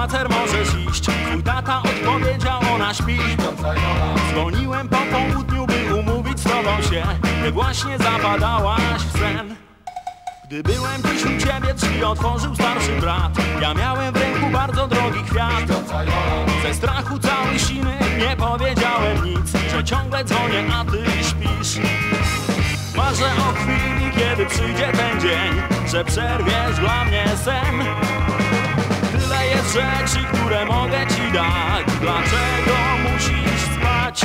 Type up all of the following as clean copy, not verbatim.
spacer możesz iść. Twój tata odpowiedział, ona śpi. Dzwoniłem po południu, by umówić z tobą się. Ty właśnie zapadałaś w sen. Gdy byłem dziś u ciebie, drzwi otworzył starszy brat. Ja miałem w ręku bardzo drogi kwiat. Ze strachu cały siny, nie powiedziałem nic, że ciągle dzwonię, a ty śpisz. Marzę o chwili, kiedy przyjdzie ten dzień, że przerwiesz dla mnie sen. Tyle jest rzeczy, które mogę ci dać. Dlaczego musisz spać?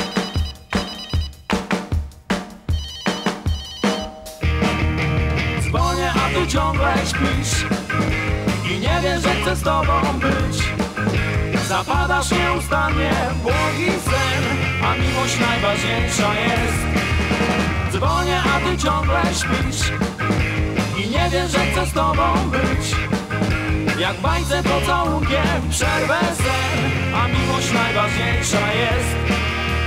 Dzwonię, a ty ciągle śpisz i nie wiesz, że chcę z tobą być. Zapadasz nieustannie w błogi sen, a miłość najważniejsza jest. Dzwonię, a ty ciągle śpisz i nie wiesz, że chcę z tobą być. Jak w bajce pocałunkiem przerwę sen, a miłość najważniejsza jest.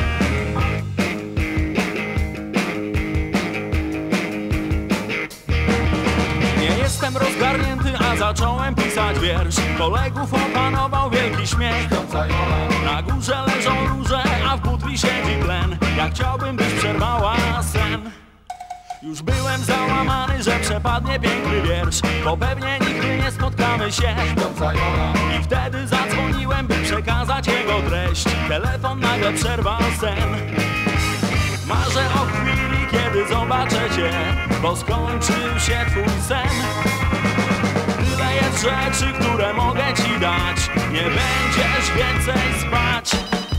Jestem rozgarnięty, a zacząłem pisać wiersz. Kolegów opanował wielki śmiech. Na górze leżą róże, a w butli siedzi tlen. Ja chciałbym, byś przerwała sen. Już byłem załamany, że przepadnie piękny wiersz, bo pewnie nigdy nie spotkamy się. I wtedy zadzwoniłem, by przekazać jego treść. Telefon nagle przerwał sen. Marzę o chwili, kiedy zobaczę cię, bo skończył się twój sen. Tyle jest rzeczy, które mogę ci dać. Nie będziesz więcej spać.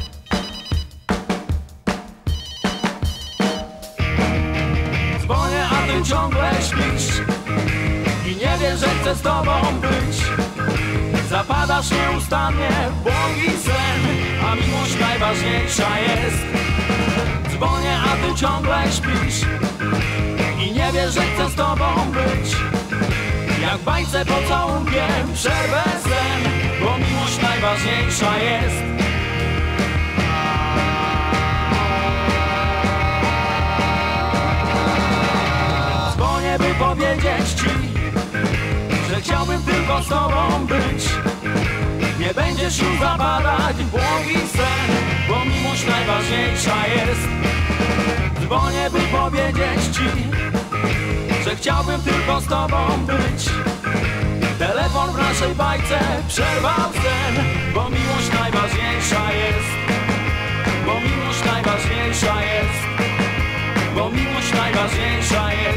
Dzwonię, a ty ciągle śpisz i nie wiesz, że chcę z tobą być. Zapadasz nieustannie w błogi sen, a miłość najważniejsza jest. Dzwonię, a ty ciągle śpisz i nie wiesz, że chcę z tobą być. Jak w bajce pocałunkiem przerwę sen, bo miłość najważniejsza jest. Dzwonię, by powiedzieć ci, że chciałbym tylko z tobą być. Nie będziesz już zapadać w błogi sen, bo miłość najważniejsza jest. Dzwonię, by powiedzieć ci, że chciałbym tylko z tobą być. Telefon w naszej bajce przerwał sen, bo miłość najważniejsza jest. Bo miłość najważniejsza jest. Bo miłość najważniejsza jest.